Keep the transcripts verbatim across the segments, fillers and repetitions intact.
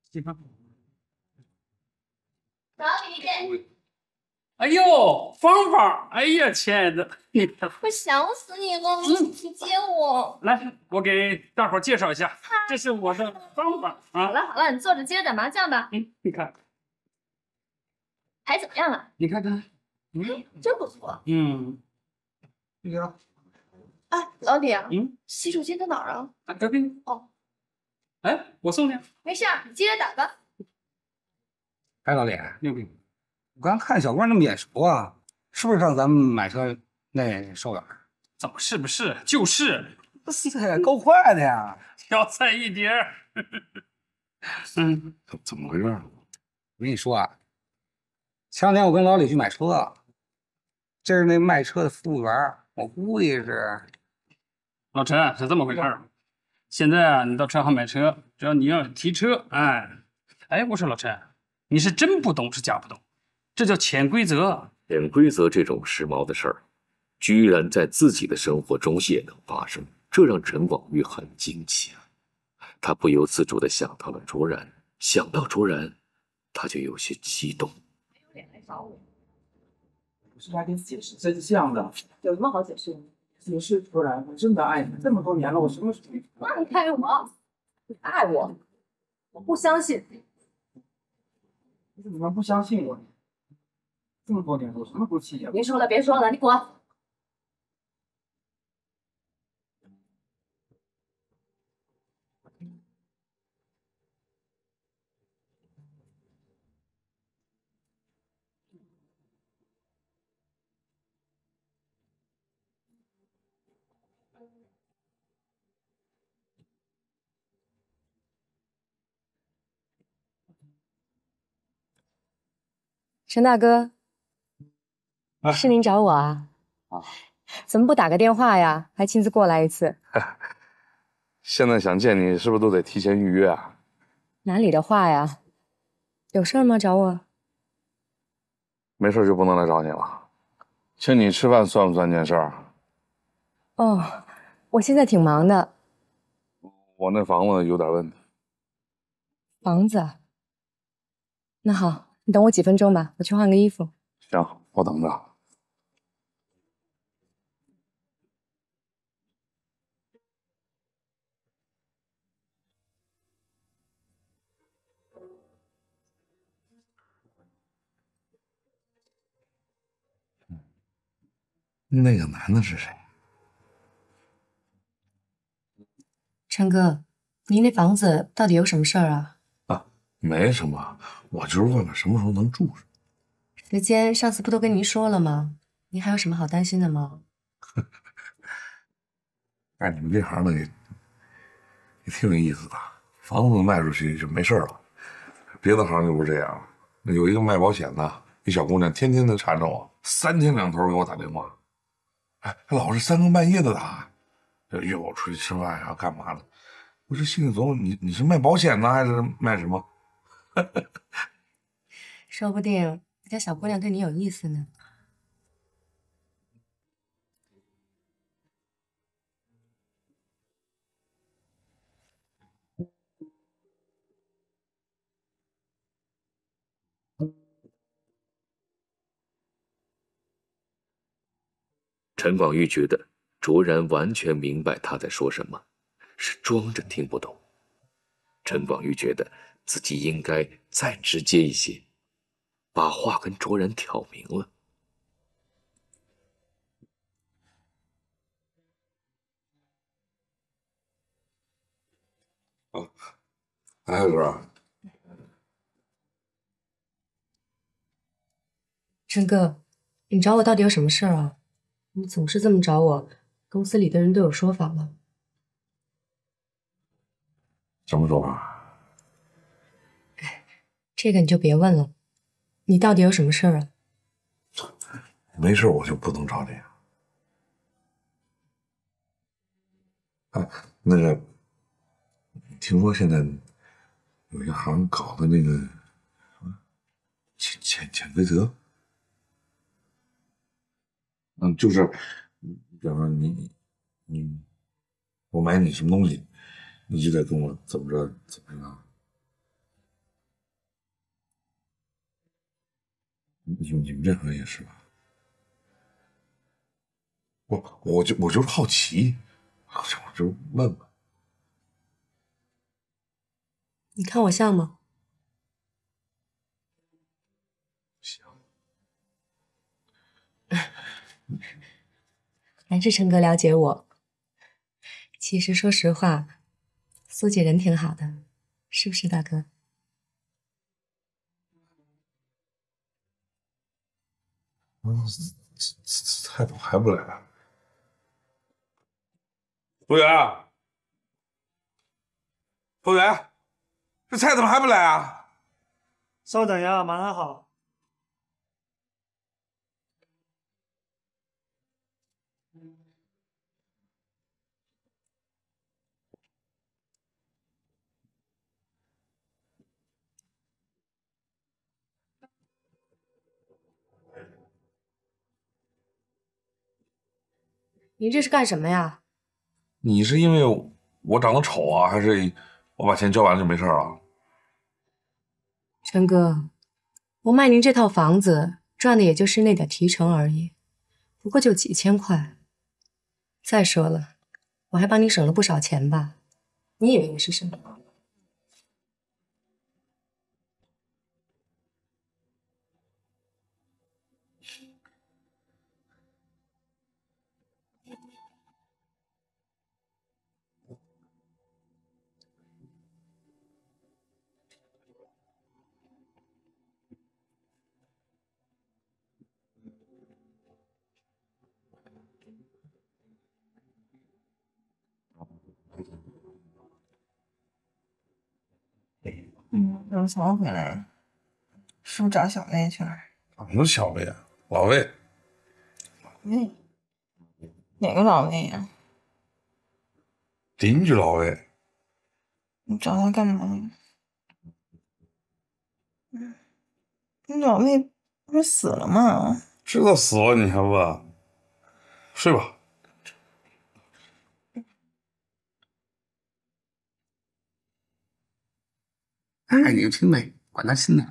进房。 老李， 哎呦，芳芳，哎呀，亲爱的，你我想死你了，你接我。 来，我给大伙儿介绍一下，这是我的芳芳啊。 好了好了，你坐着接着打麻将吧。 嗯，你看， 牌怎么样啊？ 你看看，嗯， 真不错。 嗯， 这个， 哎，老李啊， 嗯， 洗手间在哪儿啊？ 啊，隔壁。 哦， 哎，我送你。 没事，你接着打吧。 哎，老李， 六饼。 我刚看小光那么眼熟啊，是不是上咱们买车那售员？ 怎么是不是？就是， 是呀，够快的呀！ 挑菜一碟儿。嗯， 怎怎么回事？我跟你说啊，前两天我跟老李去买车，这是那卖车的服务员，我估计是老陈是这么回事儿。现在啊，你到车行买车，只要你要提车，哎，哎，我说老陈，你是真不懂是假不懂？这叫潜规则。 潜规则这种时髦的事儿，居然在自己的生活中也能发生，这让陈广玉很惊奇啊！他不由自主地想到了卓然，想到卓然，他就有些激动。 没有脸来找我？ 不是来给你解释真相的。 有什么好解释的？ 解释出来，我真的爱你这么多年了，我什么时候？ 放开我！你爱我？我不相信。 你怎么能不相信我呢？这么多年了，我什么都记下。 别说了，别说了，你滚！ 陈大哥， 啊是您找我啊？ 啊， 怎么不打个电话呀？还亲自过来一次？ 现在想见你，是不是都得提前预约啊？ 哪里的话呀？有事儿吗？找我？ 没事就不能来找你了。请你吃饭算不算件事儿？ 哦，我现在挺忙的。 我那房子有点问题。 房子？那好，你等我几分钟吧，我去换个衣服。 行，我等着。 那个男的是谁？ 陈哥，您那房子到底有什么事儿啊？ 啊，没什么，我就是问问什么时候能住上。 时间上次不都跟您说了吗？您还有什么好担心的吗？ 干你们这行的也也挺有意思的，房子卖出去就没事了。别的行就不是这样，有一个卖保险的，一小姑娘天天的缠着我，三天两头给我打电话，哎，老是三更半夜的打，就约我出去吃饭呀，干嘛的？我这心里琢磨，你你是卖保险呢，还是卖什么？ 说不定那家小姑娘对你有意思呢。 陈广玉觉得卓然完全明白他在说什么，是装着听不懂。陈广玉觉得自己应该再直接一些，把话跟卓然挑明了。 啊，还有哥， 陈哥，你找我到底有什么事儿啊？你总是这么找我，公司里的人都有说法了。 什么说法？ 这个你就别问了，你到底有什么事儿啊？ 没事我就不能找你。啊，那个，听说现在有一行搞的那个什么潜潜潜规则，嗯，就是，比方说你你我买你什么东西，你就得跟我怎么着怎么着。 你们你们这行也是吧？我我就我就是好奇，我就问问。 你看我像吗？ 像。 还是陈哥了解我。其实说实话，苏姐人挺好的，是不是大哥？ 嗯，菜怎么还不来啊？服务员，服务员，这菜怎么还不来啊？ 稍等呀，马上好。 您这是干什么呀？ 你是因为我长得丑啊，还是我把钱交完了就没事了？ 陈哥，我卖您这套房子赚的也就是那点提成而已，不过就几千块。再说了，我还帮你省了不少钱吧？你以为我是什么？ 嗯，怎么才回来？是不是找小魏去了？ 什么小魏啊？老魏。 魏？哪个老魏呀？ 邻居老魏。 你找他干嘛呀？嗯，你老魏不是死了吗？ 知道死了你还问？睡吧。 爱你就亲呗，管他亲呢。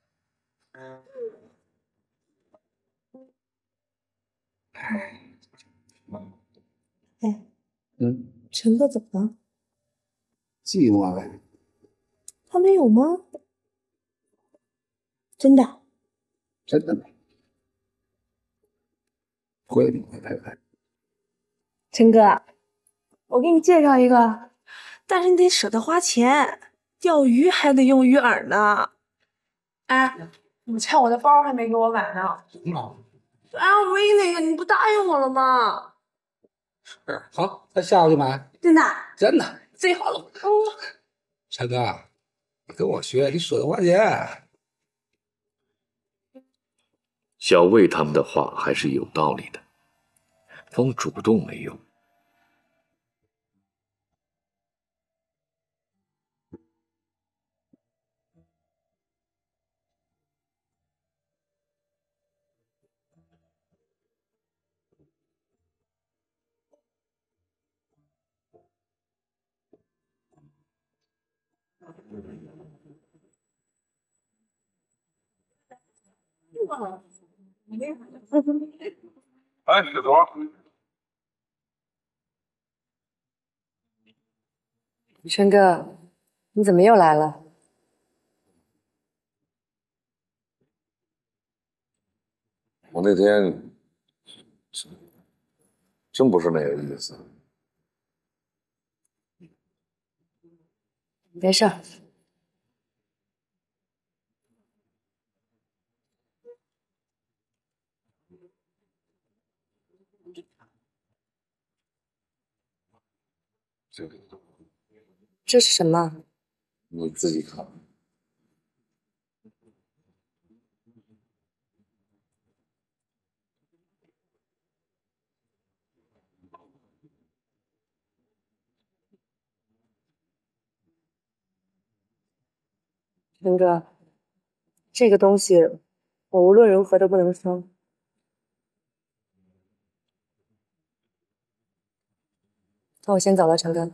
哎， 嗯， 陈哥怎么了？ 寂寞呗。 他没有吗？真的？ 真的没。会会会会。 陈哥，我给你介绍一个，但是你得舍得花钱，钓鱼还得用鱼饵呢。哎，你猜我的包还没给我买呢。 什么老？ L V 那个，你不答应我了吗？ 是，好，那下午就买。 真的？ 真的。 最好了。嗯。 陈哥，你跟我学，你舍得花钱。 小魏他们的话还是有道理的，光主动没用。 哎，小头。 陈哥，你怎么又来了？ 我那天真不是那个意思。 没事儿。 这个这是什么？ 你自己看。 陈哥，这个东西我无论如何都不能收。那我先走了，陈哥。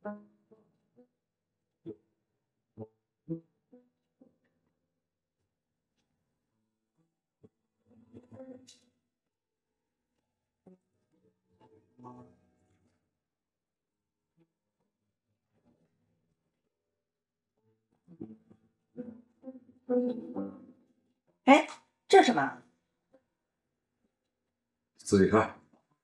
哎，这是什么？ 自己看。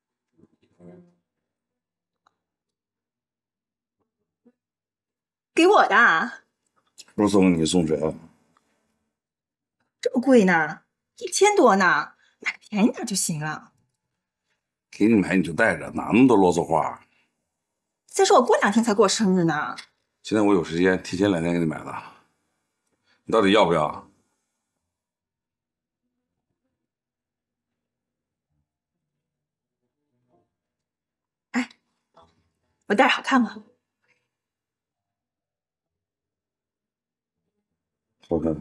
给我的啊？ 不是送给你，送谁啊？ 这么贵呢？一千多呢，买个便宜点就行了。 给你买你就带着，哪那么多啰嗦话？ 再说我过两天才过生日呢。 现在我有时间，提前两天给你买的。你到底要不要？ 哎，我戴着好看吗？ 好看。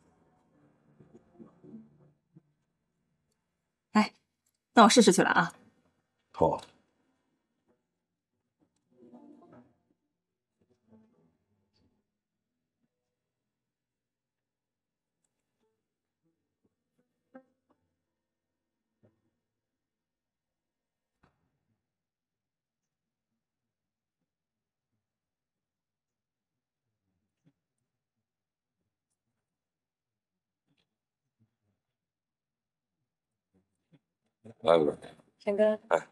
哎，那我试试去了啊。 好。来了， 陈哥。 哎。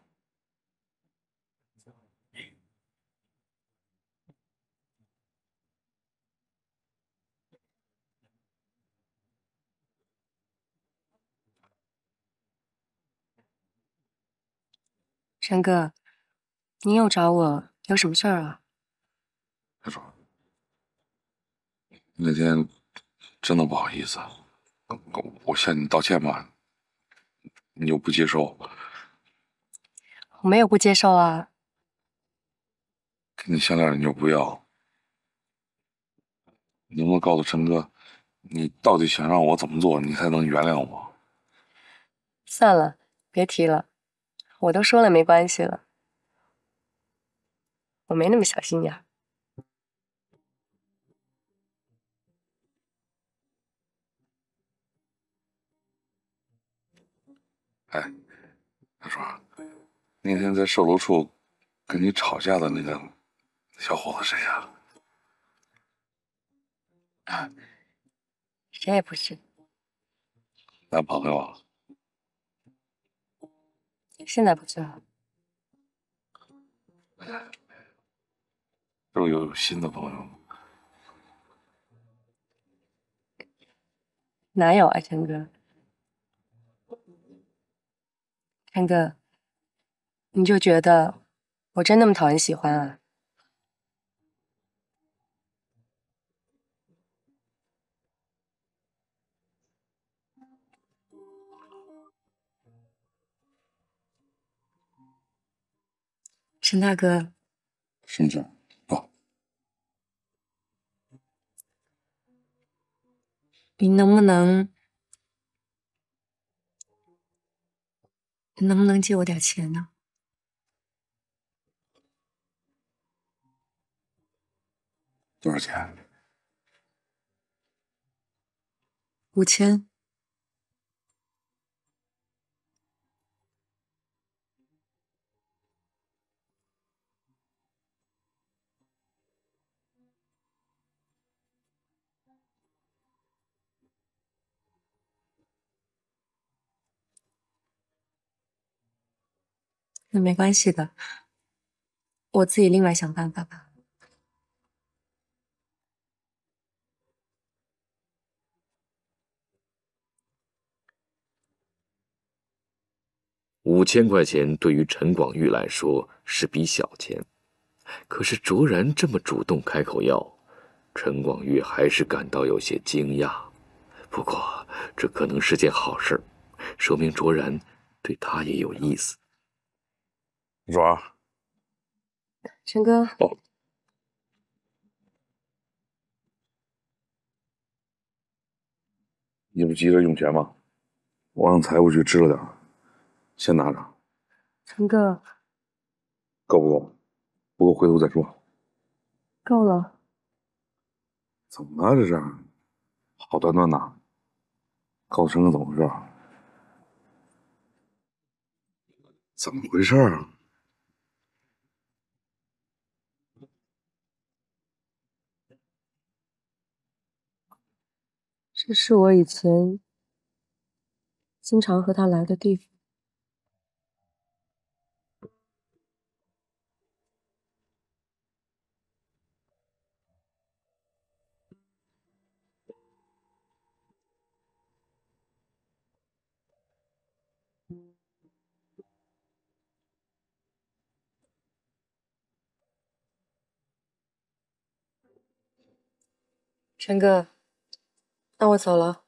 陈哥，你又找我，有什么事儿啊？ 他说：“那天真的不好意思，我向你道歉吧，你又不接受。 我没有不接受啊。 给你项链你又不要，你能不能告诉陈哥，你到底想让我怎么做，你才能原谅我？” 算了，别提了，我都说了没关系了，我没那么小心眼儿。 哎，他说那天在售楼处跟你吵架的那个小伙子谁呀？ 啊，谁也不是。 男朋友啊？ 现在不知道。 是不是有新的朋友？ 哪有啊，陈哥？陈哥，你就觉得我真那么讨人喜欢啊？陈大哥， 什么事儿？哦， 你能不能，你能不能借我点钱呢？ 多少钱？ 五千。那没关系的，我自己另外想办法吧。 五千块钱对于陈广玉来说是笔小钱，可是卓然这么主动开口要，陈广玉还是感到有些惊讶。不过这可能是件好事，说明卓然对他也有意思。 卓儿， 陈哥。 哦。你不急着用钱吗？我让财务去支了点，先拿着。 陈哥， 够不够？不够回头再说。 够了。 怎么了？这是？好端端的，告诉陈哥怎么回事？怎么回事啊？ 这是我以前经常和他来的地方。陈哥，那我走了。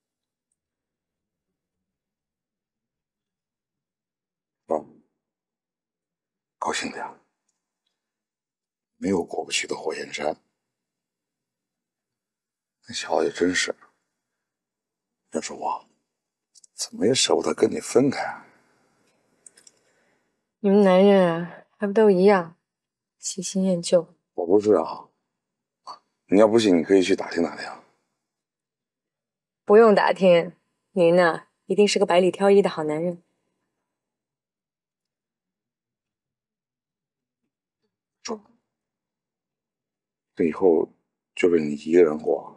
哦，高兴点，没有过不去的火焰山。那小子也真是，要是我，怎么也舍不得跟你分开啊。 你们男人啊，还不都一样，喜新厌旧。 我不是啊，你要不信，你可以去打听打听。 不用打听，您呢，一定是个百里挑一的好男人。 说，这以后就是你一个人活。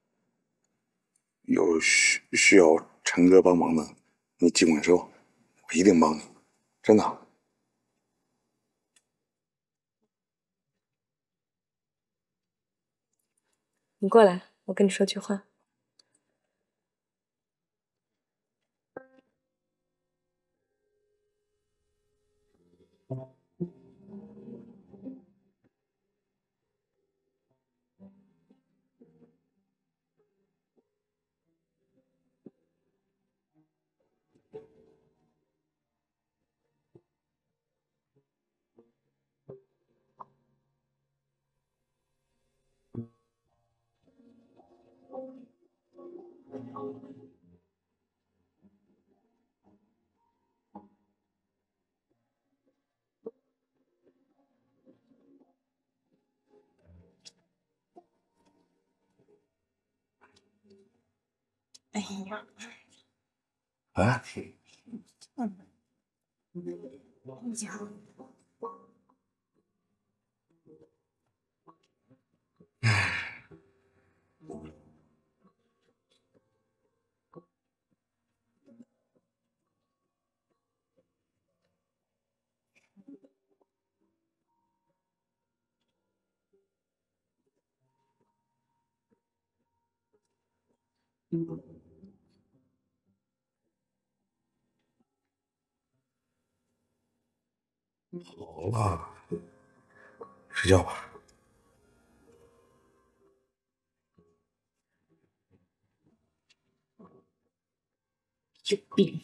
有需需要陈哥帮忙的，你尽管说，我一定帮你，真的。 你过来，我跟你说句话。 哎呀， 哎， 嗯，哎呀， 好了，睡觉吧。 有病！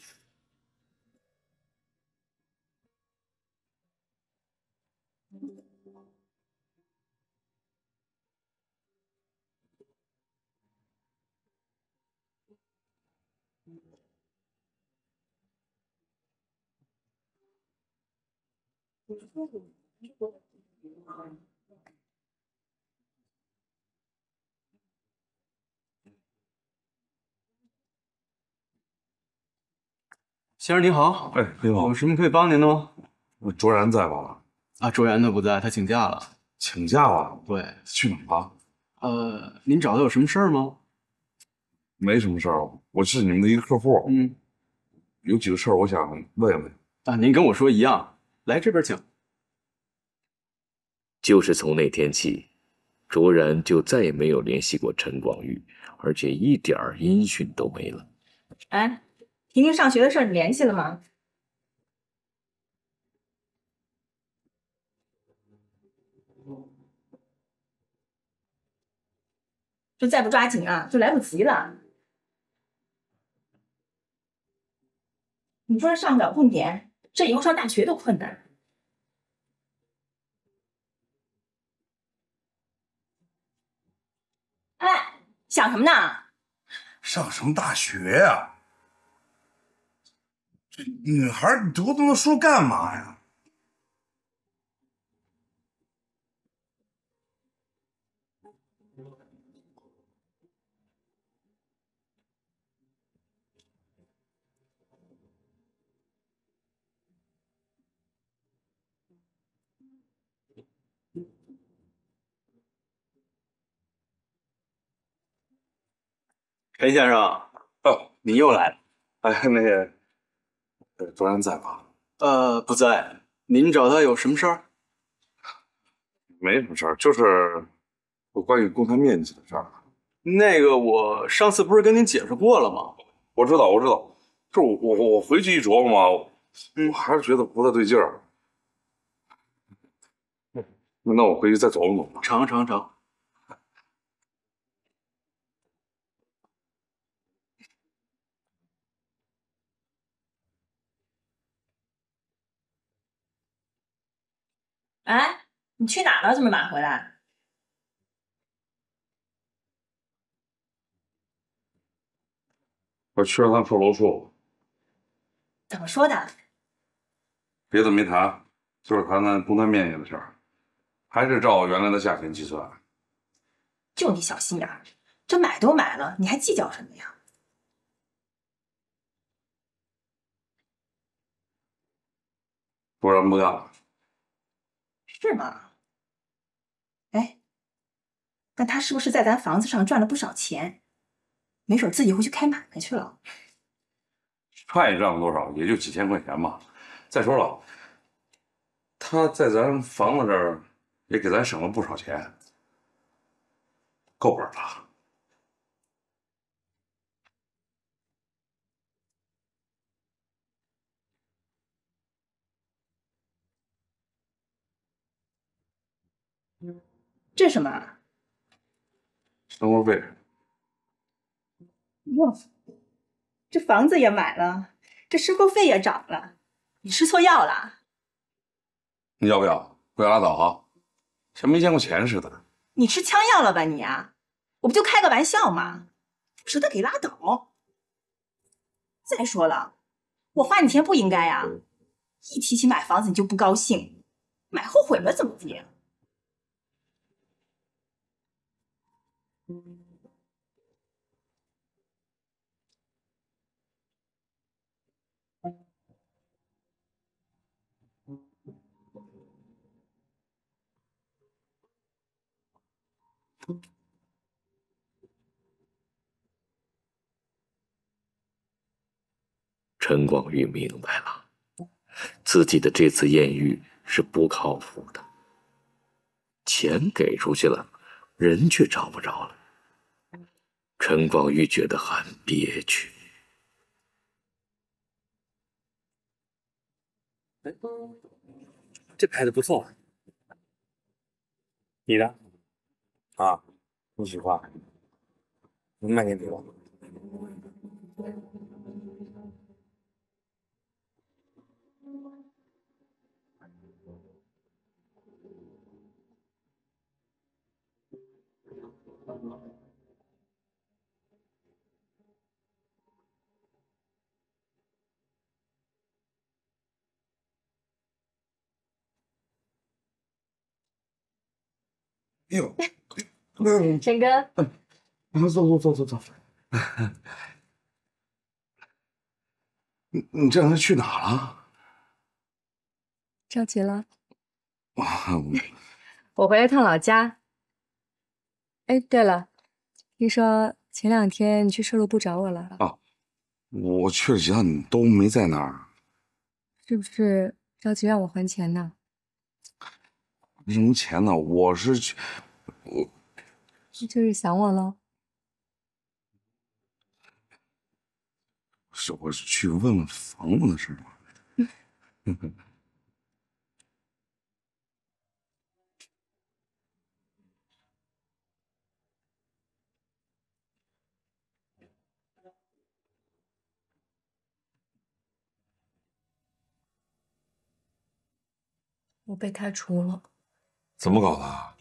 先生您好， 哎，你好， 有什么可以帮您的吗？ 卓然在吧？ 啊，卓然他不在，他请假了。 请假了？ 对， 去哪儿了？ 呃，您找他有什么事儿吗？ 没什么事儿，我是你们的一个客户。 嗯， 有几个事儿我想问问。 啊，您跟我说一样，来这边请。 就是从那天起，卓然就再也没有联系过陈广玉，而且一点儿音讯都没了。 哎，婷婷上学的事儿你联系了吗？这再不抓紧啊，就来不及了。你说上不了重点，这以后上大学都困难。哎，想什么呢？ 上什么大学呀？这女孩你多这么说干嘛呀？ 陈先生， 哦， 您又来了。 哎，那个，呃，卓然在吗？ 呃，不在。您找他有什么事儿？ 没什么事儿，就是有关于公摊面积的事儿。 那个，我上次不是跟您解释过了吗？ 我知道，我知道，就是我我我回去一琢磨嘛，我还是觉得不太对劲儿。那我回去再琢磨琢磨。 成成成。 哎，你去哪了？这么晚回来？ 我去了趟售楼处， 怎么说的？ 别的没谈，就是谈谈公摊面积的事儿，还是照原来的价钱计算。 就你小心眼儿，这买都买了，你还计较什么呀？ 不然不干了。 是吗？哎，那他是不是在咱房子上赚了不少钱？没准自己会去开买卖去了。 赚也赚不多少，也就几千块钱嘛。再说了，他在咱房子这儿也给咱省了不少钱，够本了。 这什么？ 生活费。 哟，这房子也买了，这生活费也涨了，你吃错药了？ 你要不要？不要拉倒啊，像没见过钱似的。 你吃枪药了吧你啊？我不就开个玩笑吗？舍得给拉倒。再说了，我花你钱不应该啊！一提起买房子你就不高兴，买后悔了怎么地？ 陈广玉明白了，自己的这次艳遇是不靠谱的，钱给出去了，人却找不着了。陈广玉觉得很憋屈。 这牌子不错，你的啊，你喜欢，卖给你吧。 哎呦， 陈哥， 啊，走走走走走。你你这两天去哪了？ 着急了？ 啊， 我回了趟老家。哎，对了，听说前两天你去售楼部找我了啊，我去了几趟，你都没在那儿， 是不是着急让我还钱呢？ 没什么钱呢，我是去，我就是想我了。 是我是去问问房子的事嘛。 我被开除了。 怎么搞的？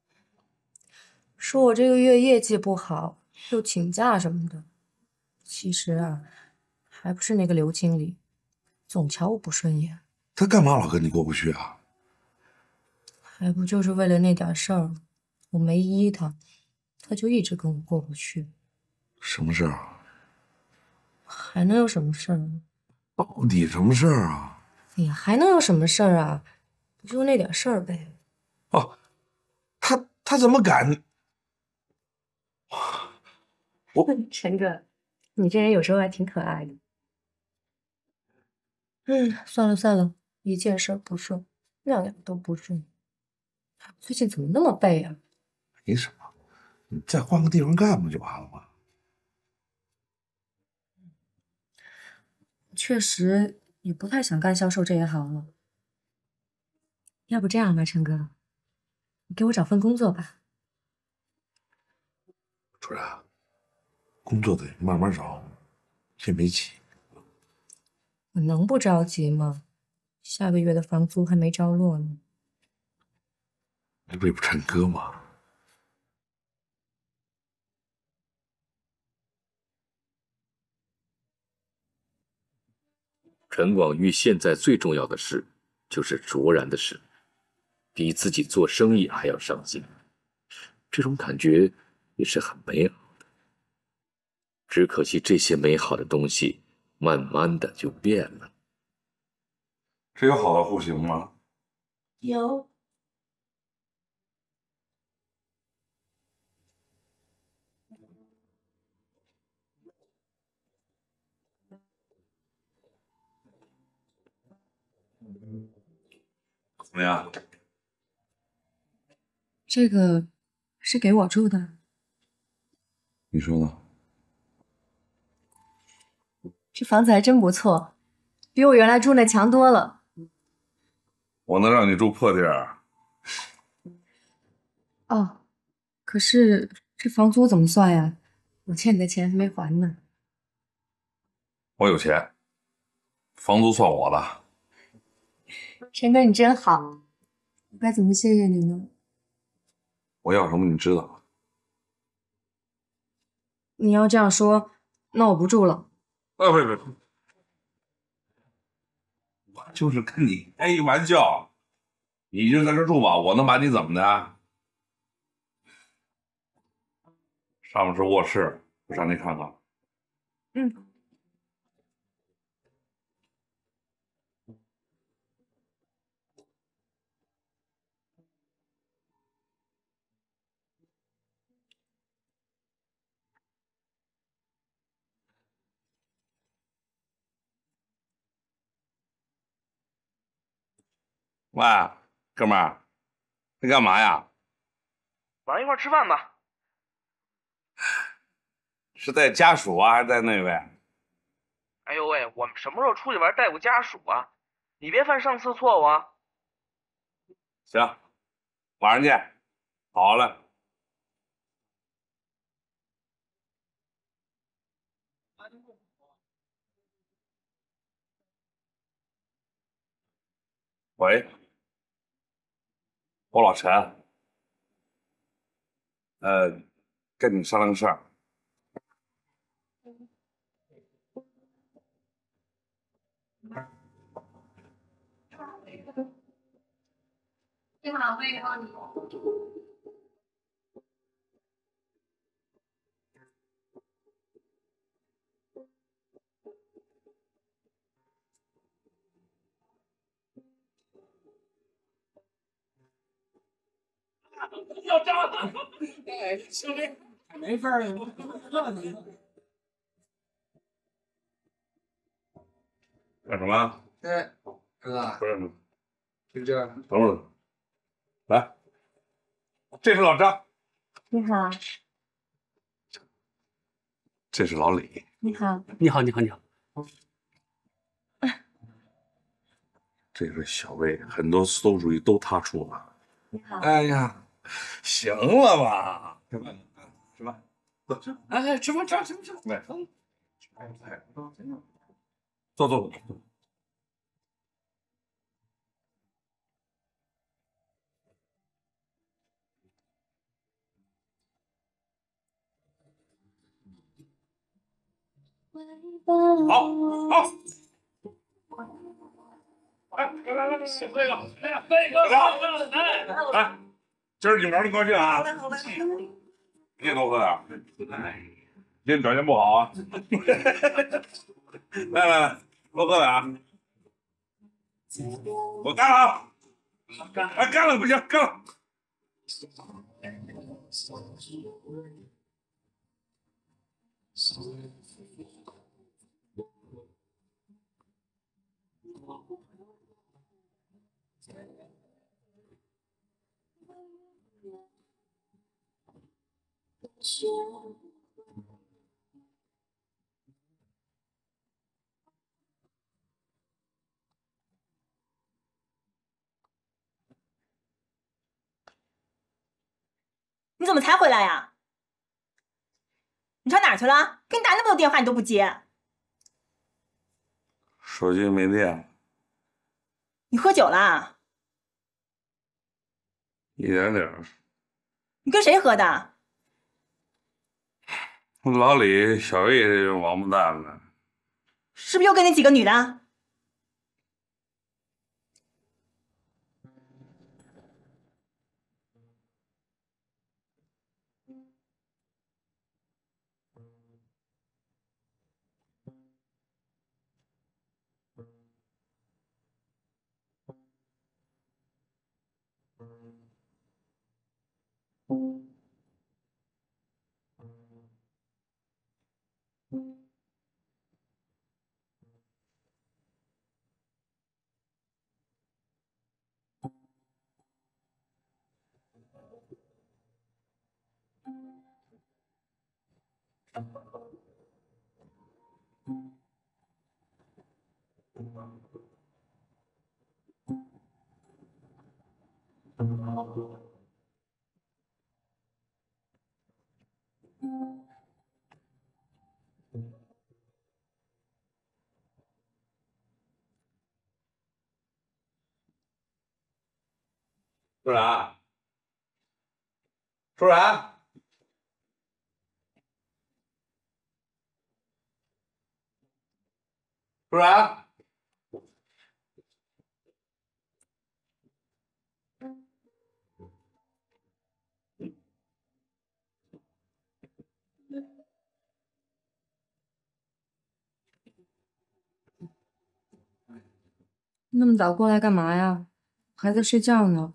说我这个月业绩不好，又请假什么的。其实啊，还不是那个刘经理，总瞧我不顺眼。 他干嘛老跟你过不去啊？ 还不就是为了那点事儿，我没依他， 他就一直跟我过不去。 什么事儿啊？ 还能有什么事儿啊？ 到底什么事儿啊？ 哎呀，还能有什么事儿啊？不就那点事儿呗。 哦，他他怎么敢？我陈哥，你这人有时候还挺可爱的。嗯，算了算了，一件事不顺，样样都不顺。最近怎么那么背啊？ 没什么，你再换个地方干不就完了吗？ 确实也不太想干销售这一行了。要不这样吧，陈哥，你给我找份工作吧。 主任，工作得慢慢找，先别急。 我能不着急吗？下个月的房租还没着落呢。 这不是陈哥吗？ 陈广玉现在最重要的事就是卓然的事，比自己做生意还要上心。这种感觉也是很美好的，只可惜这些美好的东西慢慢的就变了。 这有好的户型吗？ 有。 怎么样？ 这个是给我住的。 你说呢？ 这房子还真不错，比我原来住那强多了。 我能让你住破地儿？ 哦，可是这房租怎么算呀？我欠你的钱还没还呢。 我有钱，房租算我的。 陈哥，你真好，我该怎么谢谢你呢？ 我要什么你知道。 你要这样说，那我不住了。 啊，不不不，我就是跟你开一玩笑。你就在这住吧，我能把你怎么的？上面是卧室，我上去看看。 嗯。 喂，哥们儿，你干嘛呀？ 晚上一块吃饭吧。 是带家属啊，还是带那位？ 哎呦喂，我们什么时候出去玩带过家属啊？你别犯上次错误啊！ 行，晚上见。好嘞。喂，我老陈，呃，跟你商量个事儿。 你好，喂，好你。 要炸了！哎，兄弟，没法儿了， 干什么？ 哎，哥， 不是， 就这。 等会儿，来，这是老张， 你好。 这是老李。 你好。 你好，你好，你好。 这是小魏，很多馊主意都他出的。 你好。 哎呀，行了吧？吃饭，吃饭，走，吃。 哎，吃饭，吃饭，吃饭，吃饭。 来，哎，坐坐坐。好，好。哎，来来来，这个，哎呀，飞哥，来，来，今儿你们玩的高兴啊？ 好嘞，好嘞。 你也多喝点儿。哎，今天表现不好啊。来来来，多喝点啊。我干了啊！哎，干了不行，干了。 你怎么才回来呀？你上哪儿去了？给你打那么多电话你都不接。 手机没电， 你喝酒啦？ 一点点儿。 你跟谁喝的？ 老李、小魏这种王八蛋呢？ 是不是又跟那几个女的？ 舒然，舒然，舒然， 那么早过来干嘛呀？还在睡觉呢。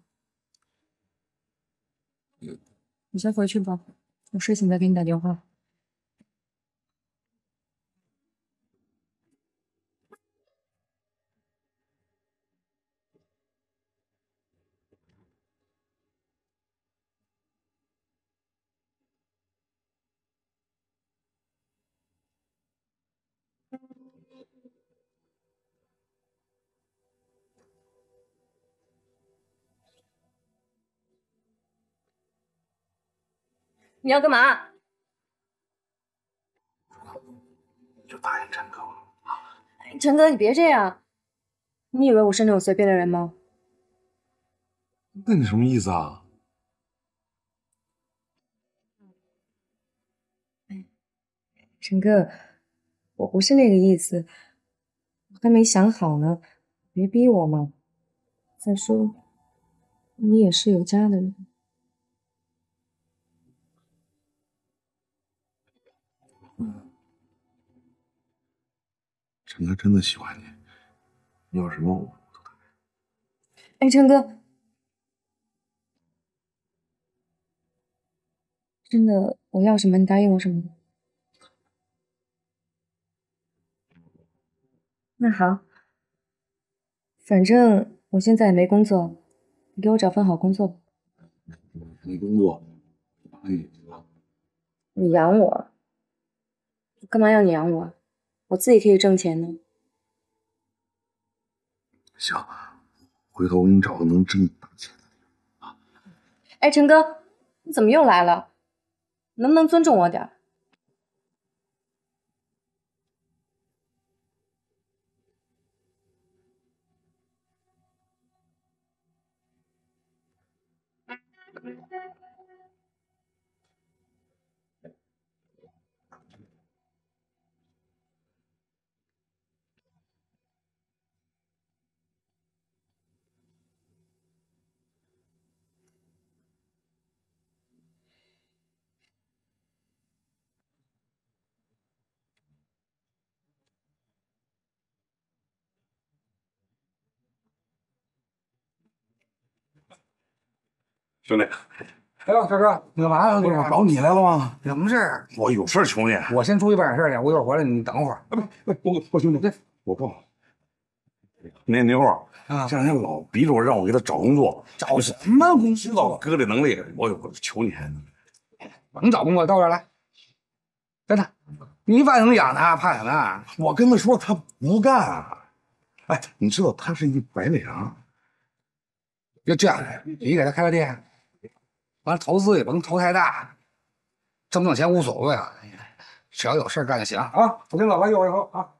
你先回去吧，我睡醒再给你打电话。你要干嘛？ 就答应陈哥了。 陈哥，你别这样。你以为我是那种随便的人吗？ 那你什么意思啊？ 陈哥，我不是那个意思，我还没想好呢，别逼我嘛。再说，你也是有家的人。 陈哥真的喜欢你，你有什么我都答应。 哎，陈哥，真的，我要什么你答应我什么？那好，反正我现在也没工作，你给我找份好工作吧。 没工作，哎， 你养我？我干嘛要你养我？我自己可以挣钱呢。 行，回头我给你找个能挣大钱的。 哎，陈哥，你怎么又来了？能不能尊重我点儿？ 兄弟， 哎呦，大哥，你干嘛呀？ 我找你来了吗？ 什么事儿？ 我有事儿求你。 我先出去办点事儿去，我一会儿回来，你等会儿。 啊，不不，我我兄弟，我不。那妞儿啊，这两天老逼着我让我给他找工作， 找什么工知道哥的能力，我我求你。 甭找工作，到这儿来。真的，你饭能养他，怕什么？ 我跟他说，他不干。哎，你知道他是一白领。 就这样，你给他开个店，完了投资也甭投太大，挣不挣钱无所谓啊，只要有事干就行啊。我先走了，一会儿以后啊。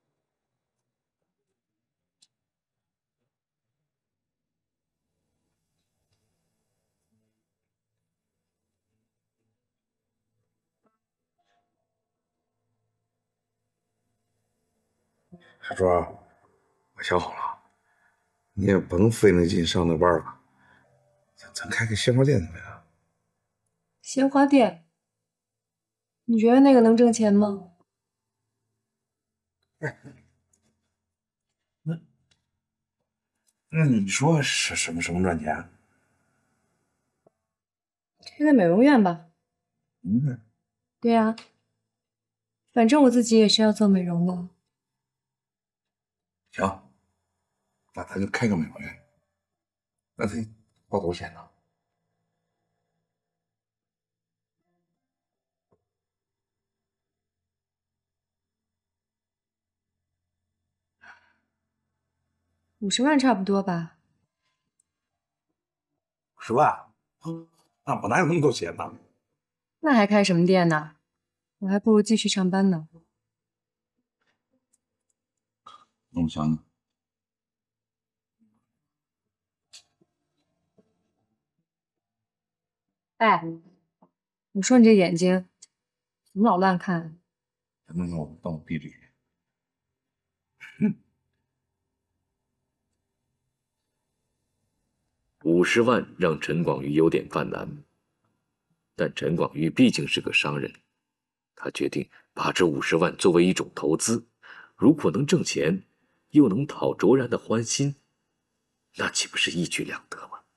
他说：“我想好了，你也甭费那劲上那班了，咱咱开个鲜花店怎么样？” 鲜花店，你觉得那个能挣钱吗？ 那那你说是什么什么赚钱？ 开个美容院吧。 嗯， 对呀、啊，反正我自己也是要做美容的。 行，那咱就开个美容院。那得花多少钱呢？ 五十万差不多吧。 五十万？那我哪有那么多钱呢？ 那还开什么店呢？我还不如继续上班呢。 那我想想。 哎，我说你这眼睛怎么老乱看？ 能不能让我当我闭着眼？ 五十万让陈广玉有点犯难，但陈广玉毕竟是个商人，他决定把这五十万作为一种投资，如果能挣钱，又能讨卓然的欢心，那岂不是一举两得吗？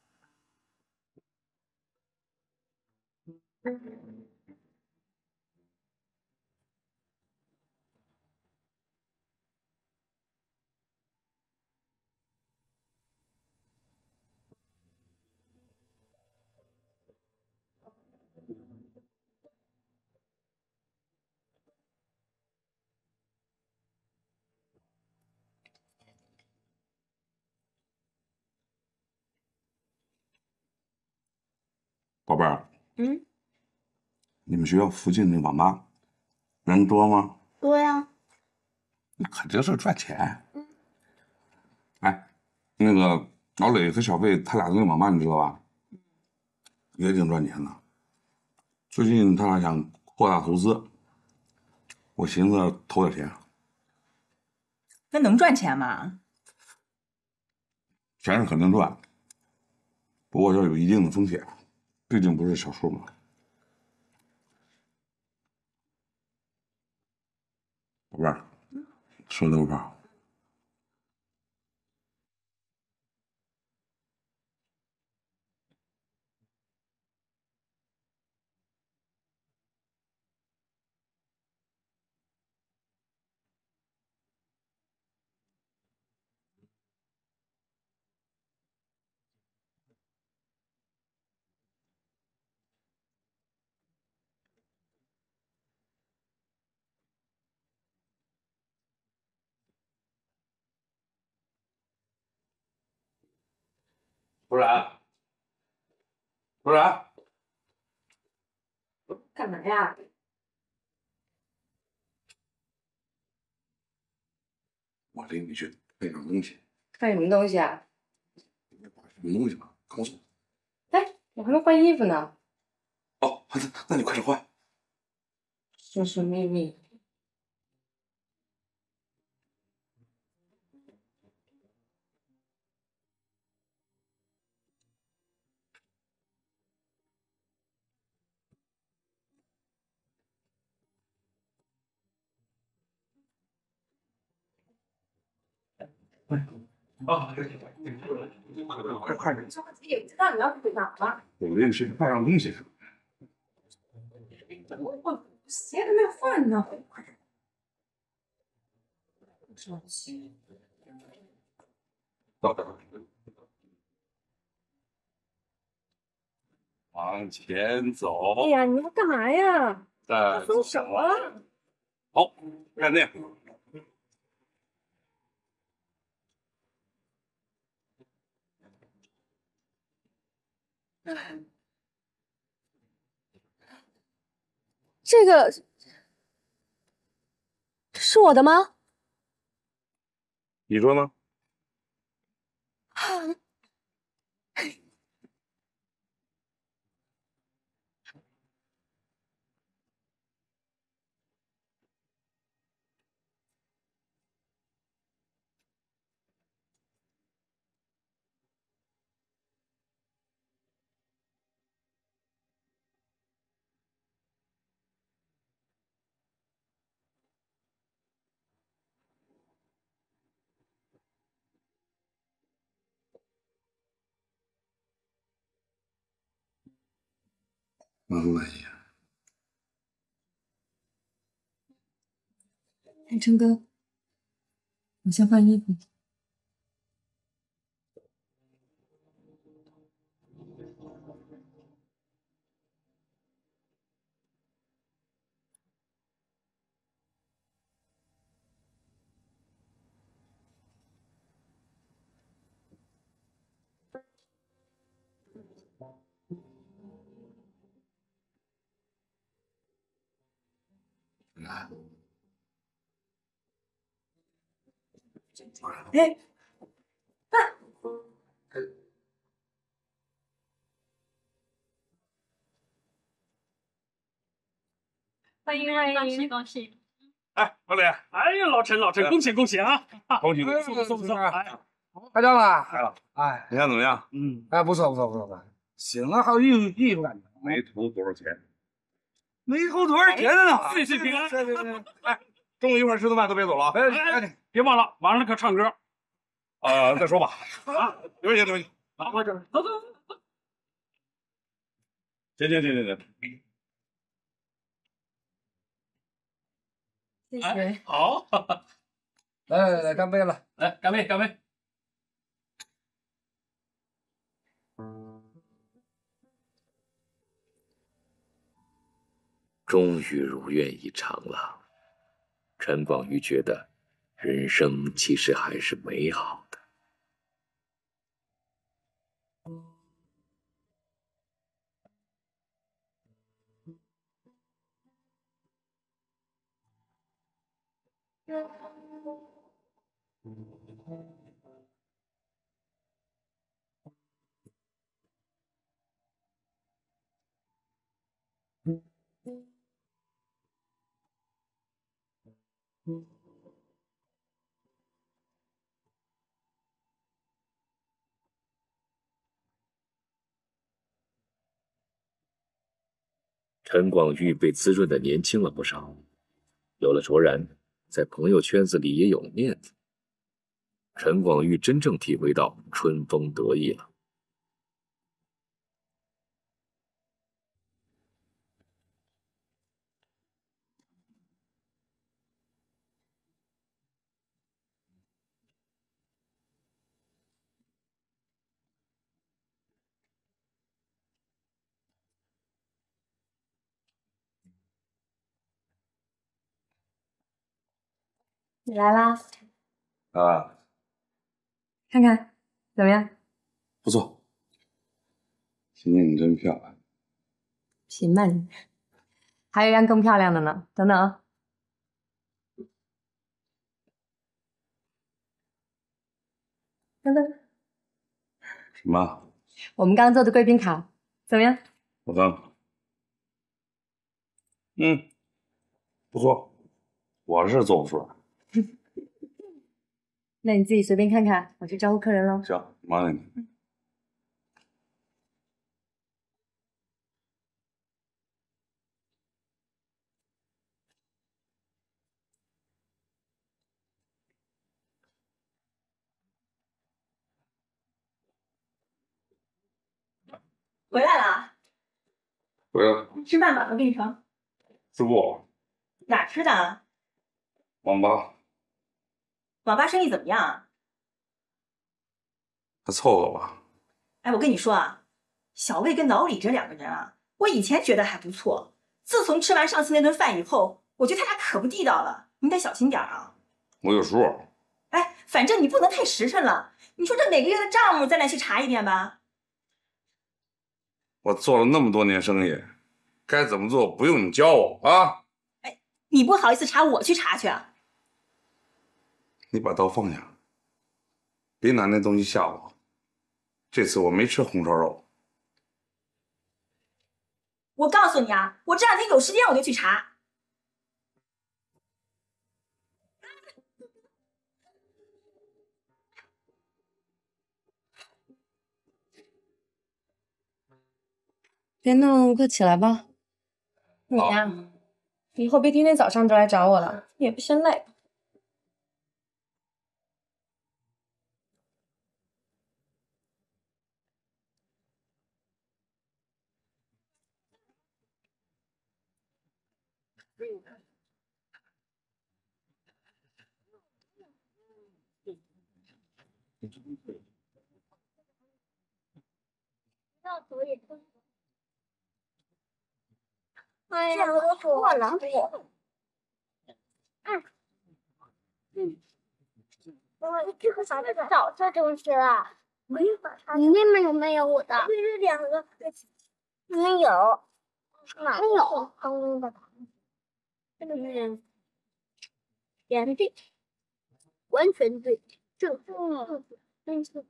宝贝儿， 嗯， 你们学校附近那网吧人多吗？ 多呀。 那肯定是赚钱。嗯。哎，那个老磊和小贝他俩那网吧你知道吧？也挺赚钱的。最近他俩想扩大投资，我寻思投点钱。 那能赚钱吗？ 钱是肯定赚，不过要有一定的风险，毕竟不是小数嘛。宝贝儿，说多少？不然，不然， 干嘛呀？ 我领你去看样东西。 看什么东西啊？ 什么东西嘛？跟我走。 哎，我还没换衣服呢。 哦，那那你快点换。 神神秘秘。 啊，快快点！ 也知道你要去哪了。 我这是快上东西。 我我鞋还没有换呢。手机。 走。往前走。 哎呀，你要干嘛呀？ 再松手啊！ 好，看那。 这个是我的吗？ 你说呢？ 完了呀！ 哎，琛哥，我先换衣服。 哎，爸， 欢迎欢迎， 恭喜恭喜！ 哎，老李， 哎呀，老陈老陈，恭喜恭喜啊！ 恭喜恭喜！ 不错不错，哎， 开张了， 来了。 哎， 你看怎么样？ 嗯， 哎，不错不错不错不错，行啊，还有艺术艺术感觉。 没投多少钱？ 没投多少钱呢？ 岁岁平安。 对对对。 哎，中午一块吃顿饭都别走了啊！ 哎哎， 别忘了晚上可唱歌。 啊，再说吧。啊，留下留下。 啊，我这走走走。 行行行行行。 谢谢。 哎，好， 来来来来，干杯了！ 来干杯干杯！ 终于如愿以偿了。陈广瑜觉得，人生其实还是美好的。陈广玉被滋润的年轻了不少，有了卓然，在朋友圈子里也有了面子。陈广玉真正体会到春风得意了。 你来啦， 啊， 看看怎么样？ 不错。今天你真漂亮。 行吧你，还有一样更漂亮的呢，等等啊。等等， 什么？ 我们刚刚做的贵宾卡怎么样？ 我看看。嗯，不错，我是做不出来。 那你自己随便看看，我去招呼客人喽。 行，麻烦你。 回来了， 回来了， 吃饭吧，我给你盛。 吃不？ 哪吃的？ 网吧， 网吧生意怎么样啊？ 还凑合吧。 哎，我跟你说啊，小魏跟老李这两个人啊，我以前觉得还不错，自从吃完上次那顿饭以后，我觉得他俩可不地道了，你得小心点啊。 我有数。 哎，反正你不能太实诚了。你说这每个月的账目，咱俩去查一遍吧。 我做了那么多年生意，该怎么做不用你教我啊！ 哎，你不好意思查，我去查去啊。 你把刀放下，别拿那东西吓我。这次我没吃红烧肉。 我告诉你啊，我这两天有时间我就去查。 别弄，快起来吧。你呀，以后别天天早上都来找我了，也不嫌累。 哎呀，我错了。嗯，嗯，我这个啥子早这就是了。没有，你那边有没有我的？这是两个，没有，哪有？刚的，这个是原对，完全对，正正正是。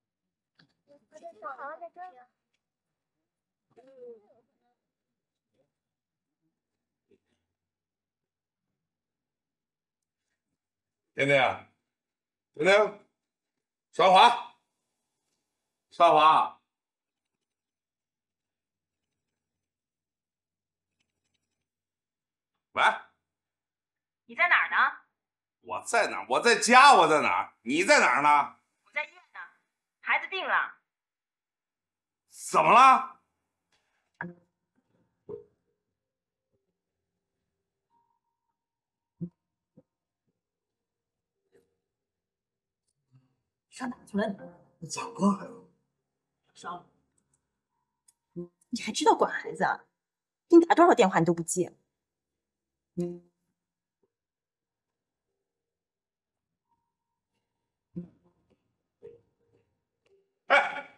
甜甜，甜甜，少华，少华，喂， 你在哪儿呢？ 我在哪儿？我在家，我在哪儿？你在哪儿呢？ 我在医院呢，孩子病了。 怎么了？ 上哪去了你？ 怎么了？ 上了。你还知道管孩子啊？给你打多少电话你都不接。嗯。 哎，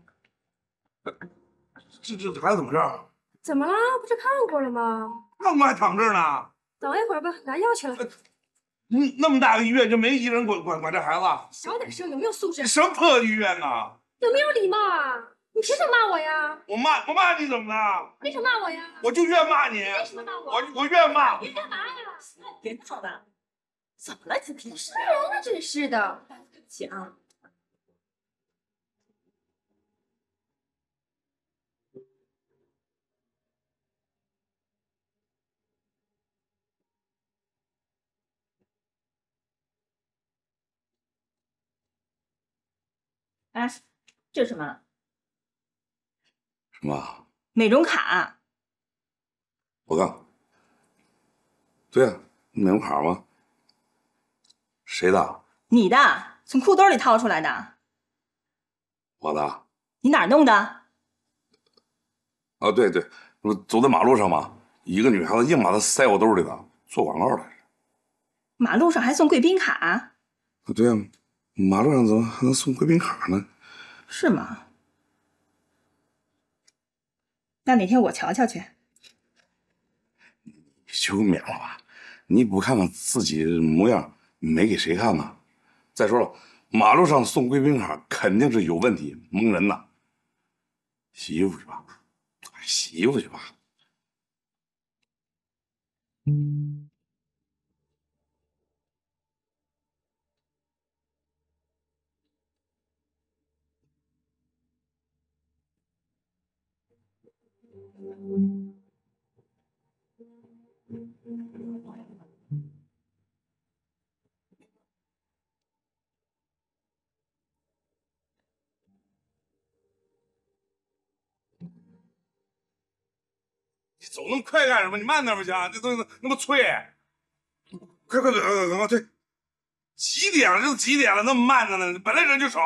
这这孩子怎么着？ 怎么了？不是看过了吗？ 那我还躺这儿呢。 等一会儿吧，拿药去了。 嗯，那么大个医院就没一人管管管这孩子？ 小点声，有没有素质？ 什么破医院呢？ 有没有礼貌啊？你凭什么骂我呀？ 我骂我骂你怎么了？ 为什么骂我呀？ 我就愿骂你。 为什么骂我？ 我我愿骂。 你干嘛呀？ 别闹了，怎么了？今天是骂人了，真是的。 对不起啊。哎，这是什么？ 什么？ 美容卡。 我看。对啊，美容卡吗？谁的？ 你的，从裤兜里掏出来的。 我的。 你哪儿弄的？ 哦，对对，我走在马路上嘛，一个女孩子硬把它塞我兜里的，做广告的。 马路上还送贵宾卡？ 啊，对啊，马路上怎么还能送贵宾卡呢？ 是吗？那哪天我瞧瞧去。 休免了吧，你不看看自己模样，没给谁看呢？再说了，马路上送贵宾卡肯定是有问题，蒙人呐。洗衣服去吧，洗衣服去吧。嗯。 你走那么快干什么？你慢点不行？这东西那么脆。快快快快快快退！几点了？这都几点了？那么慢着呢？本来人就少。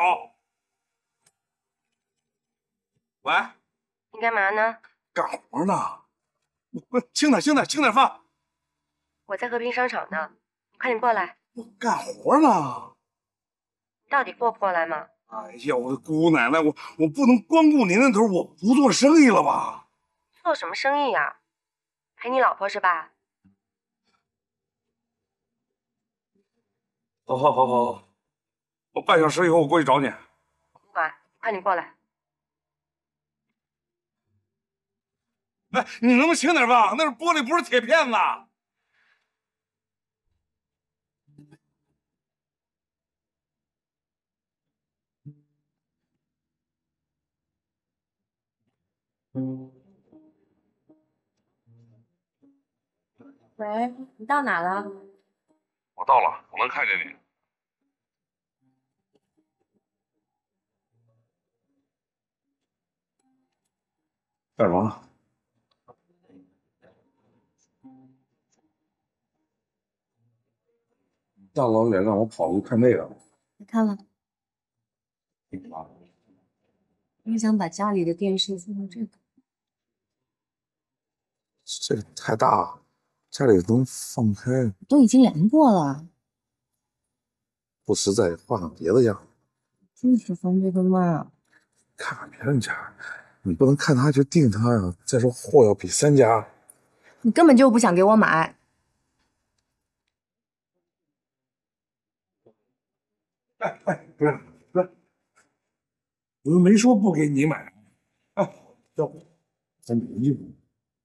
喂， 你干嘛呢？ 干活呢。我轻点，轻点，轻点放。 我在和平商场呢，你快点过来。 我干活呢。 到底过不过来吗？ 哎呀，我的姑奶奶，我我不能光顾您那头，我不做生意了吧？ 做什么生意呀？陪你老婆是吧？ 好好好好好，我半小时以后我过去找你。 不管，快点过来。 哎，你能不能轻点放？那是玻璃，不是铁片子。 喂，你到哪了？ 我到了，我能看见你。干什么？大老远让我跑过去看这个。 别看了， 干嘛？ 我想把家里的电视放到这个。 这个太大，家里能放不开。 都已经量过了。 不实在，换个别的样。 就是放这个嘛。 看看别人家，你不能看他就定他呀。再说货要比三家。 你根本就不想给我买。 哎哎，不是不是，我又没说不给你买。哎，要不咱买衣服。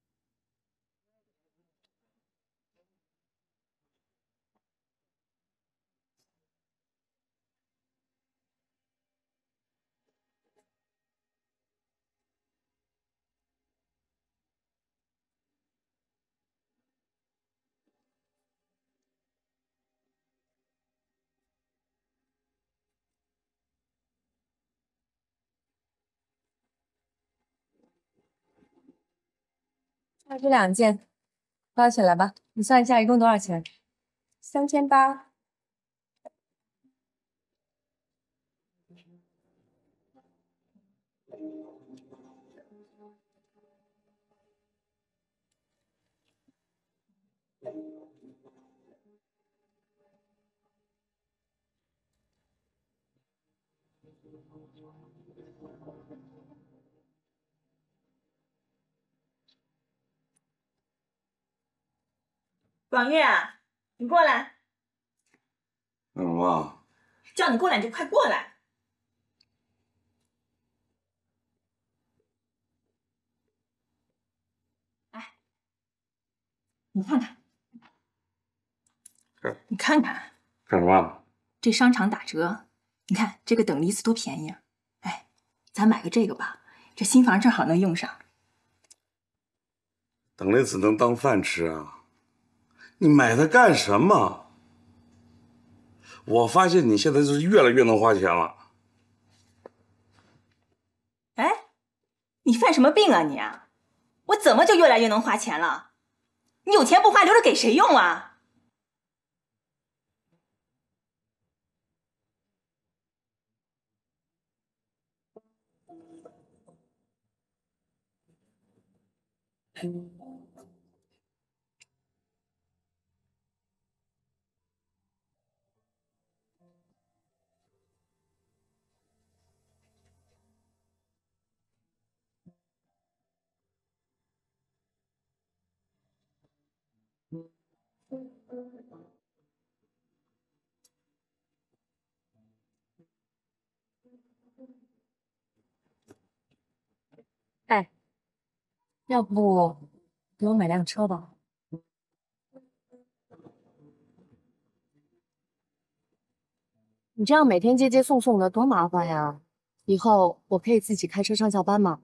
那这两件包起来吧，你算一下一共多少钱？三千八。 广月，你过来， 干什么？ 叫你过来你就快过来。哎，你看看，你看看， 干什么？ 这商场打折，你看这个等离子多便宜啊！哎，咱买个这个吧，这新房正好能用上。 等离子能当饭吃啊？你买它干什么？我发现你现在是越来越能花钱了。 哎，你犯什么病啊你啊？我怎么就越来越能花钱了？你有钱不花，留着给谁用啊？ 哎，要不给我买辆车吧？你这样每天接接送送的多麻烦呀！以后我可以自己开车上下班吗？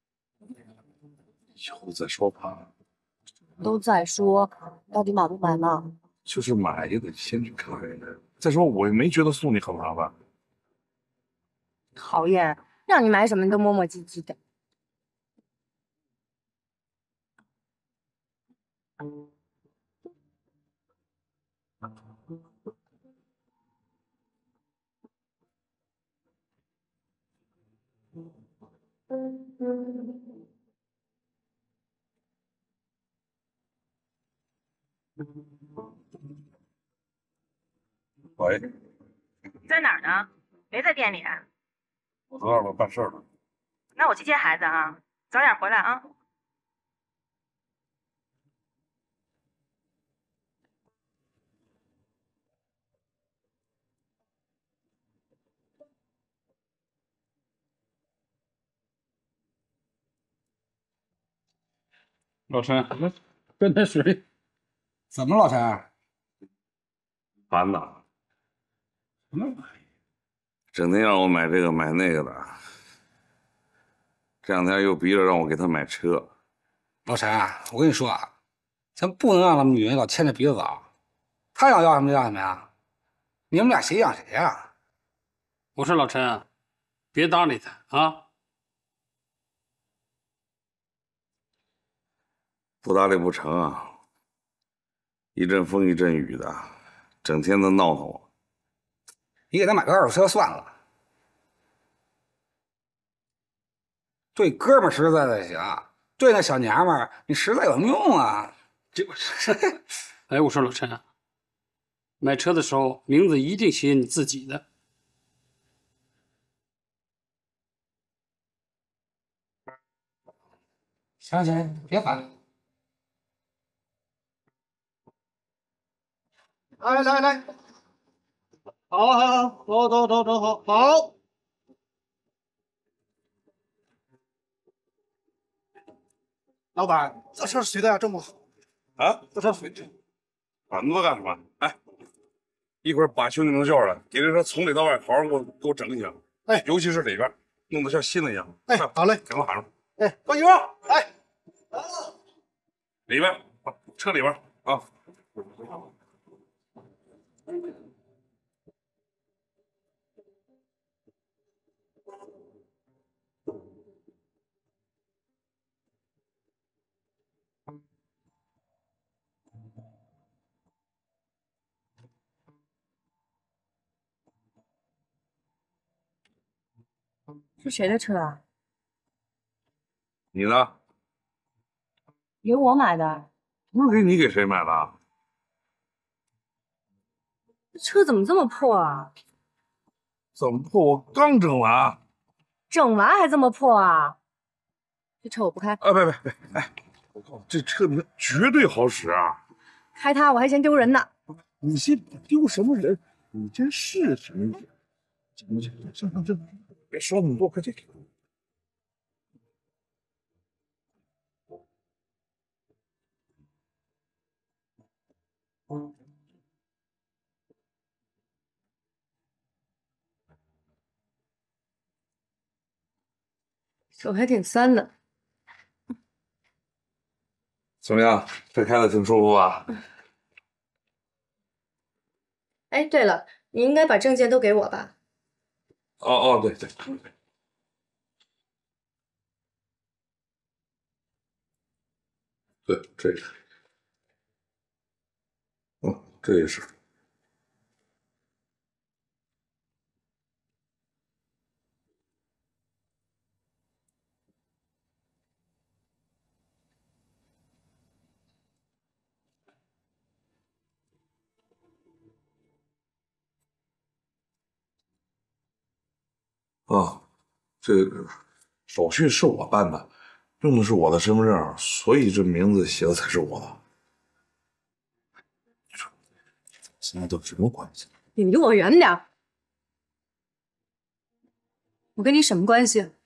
以后再说吧。 都在说，到底买不买呢？ 就是买也得先去看看。再说我也没觉得送你很麻烦。 讨厌，让你买什么都磨磨唧唧的。 喂， 在哪儿呢？没在店里。 我在外边办事儿呢。 那我去接孩子啊，早点回来啊。 老陈，喝点水。 怎么了，老陈？ 烦呐！什么玩意？整天让我买这个买那个的，这两天又逼着让我给他买车。 老陈，我跟你说啊，咱不能让咱们女人老牵着鼻子走。他想要什么就要什么呀，你们俩谁养谁呀？ 我说老陈，别搭理他啊！ 不搭理不成啊！一阵风一阵雨的，整天的闹腾我。 你给他买个二手车算了，对哥们儿实在的行，对那小娘们儿你实在有什么用啊？ 这不是？哎，我说老陈，买车的时候名字一定写你自己的。 行行，别烦。 来来来，好，好，好，走走走走，好，好。老板，这车谁的呀？这么好啊？ 这车谁的？ 管那么多干什么？哎，一会儿把兄弟们叫出来，给这车从里到外好好给我给我整一下。 哎， 尤其是里边，弄得像新的一样。 哎，好嘞， 给我喊上。 哎，高媳妇，哎， 里边，车里边啊。 是谁的车啊？ 你呢？ 给我买的。 不是给你给谁买的？ 这车怎么这么破啊？ 怎么破？我刚整完。 整完还这么破啊？这车我不开。 啊，别别别！哎，我告诉你，这车你绝对好使啊！ 开它我还嫌丢人呢。 你先丢什么人？你先试试。行行行行行，别说那么多，快进去。 手还挺酸的。 怎么样？这开的挺舒服吧？ 哎，对了，你应该把证件都给我吧？ 哦哦，对对对。对，这个，嗯，这也是。啊，这个手续是我办的，用的是我的身份证，所以这名字写的才是我的。你说，现在都什么关系？ 你离我远点儿！我跟你什么关系？